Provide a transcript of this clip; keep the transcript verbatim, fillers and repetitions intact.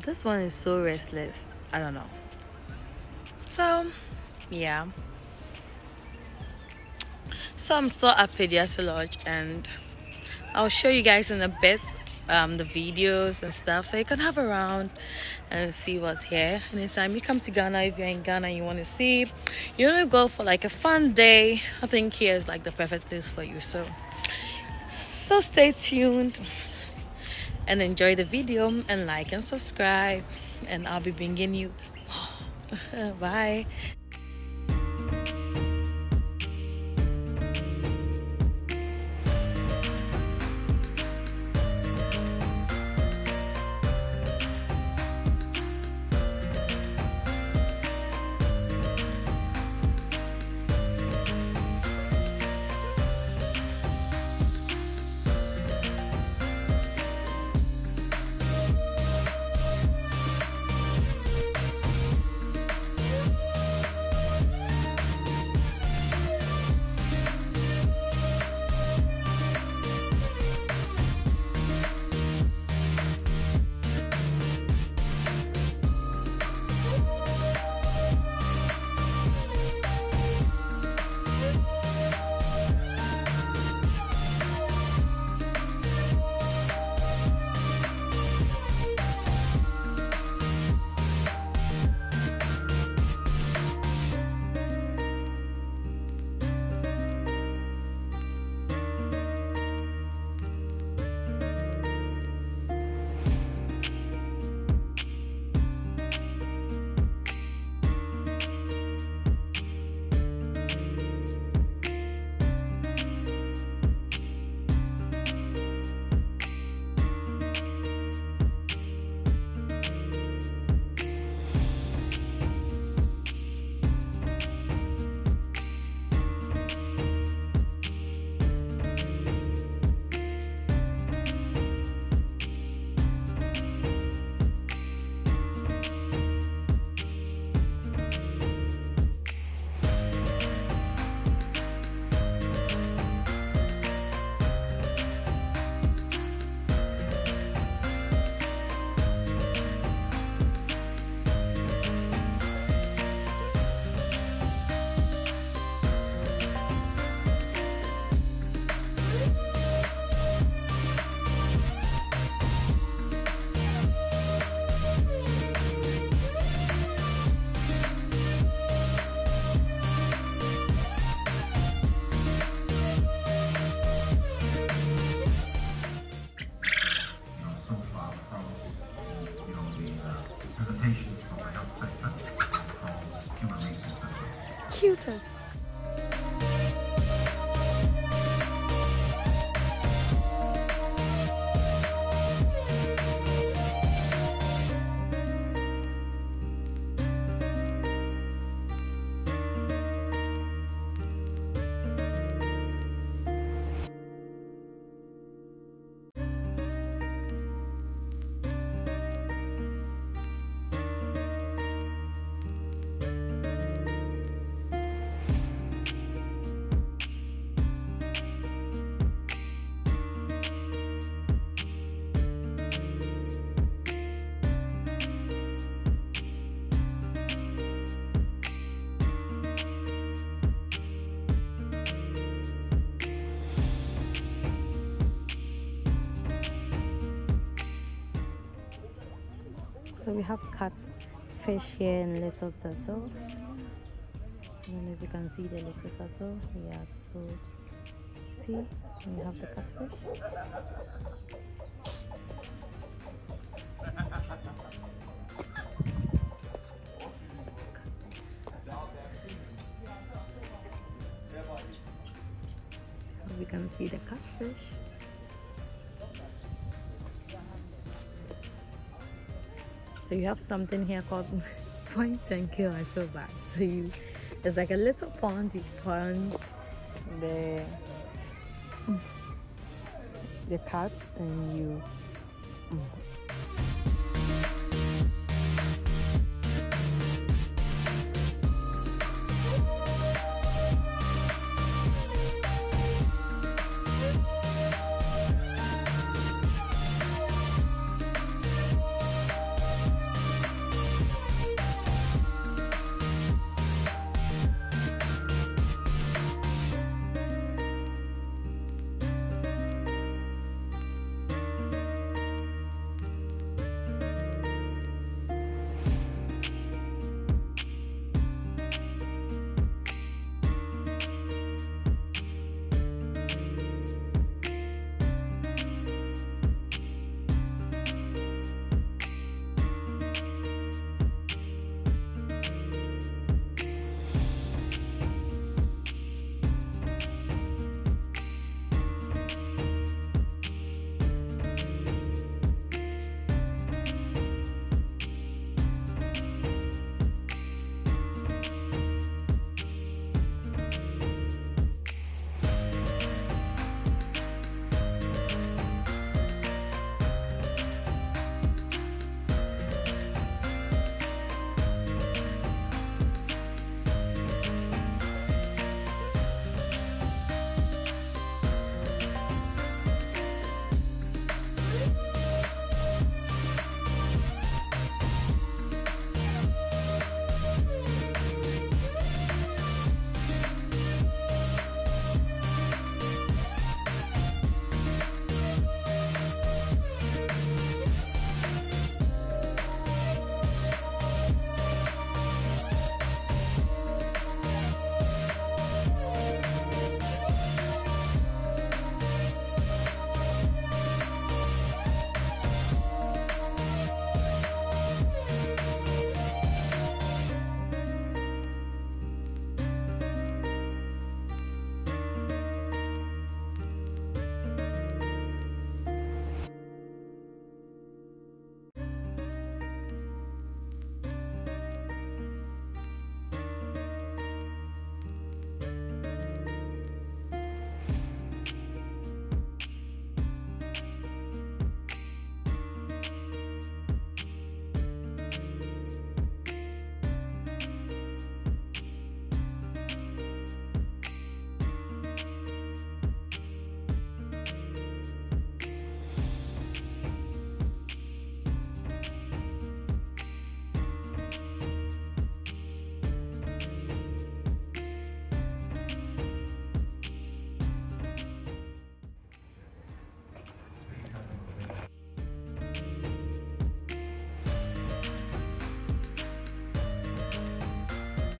This one is so restless. I don't know. So, yeah. So I'm still at Peduase Lodge, and I'll show you guys in a bit um, the videos and stuff, so you can have around and see what's here. Anytime you come to Ghana, if you're in Ghana and you want to see, you want to go for like a fun day, I think here is like the perfect place for you. So, so stay tuned and enjoy the video and like and subscribe, and I'll be bringing you bye. Cutest. So we have catfish here and little turtles. I don't know if you can see the little turtle. Yeah, so see, and we have the catfish. We can see the catfish. So you have something here called point and kill. I feel bad. So you, there's like a little pond. You pond the the cat, and you